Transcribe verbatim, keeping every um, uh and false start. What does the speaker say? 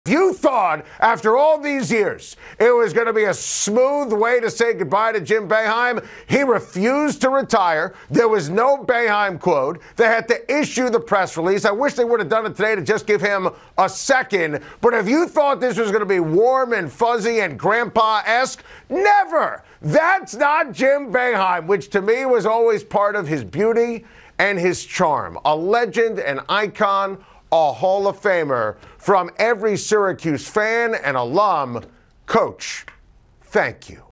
If you thought after all these years it was going to be a smooth way to say goodbye to Jim Boeheim, he refused to retire. There was no Boeheim quote. They had to issue the press release. I wish they would have done it today to just give him a second. But if you thought this was going to be warm and fuzzy and grandpa-esque, never. That's not Jim Boeheim, which to me was always part of his beauty and his charm. A legend, an icon, a Hall of Famer. From every Syracuse fan and alum, Coach, thank you.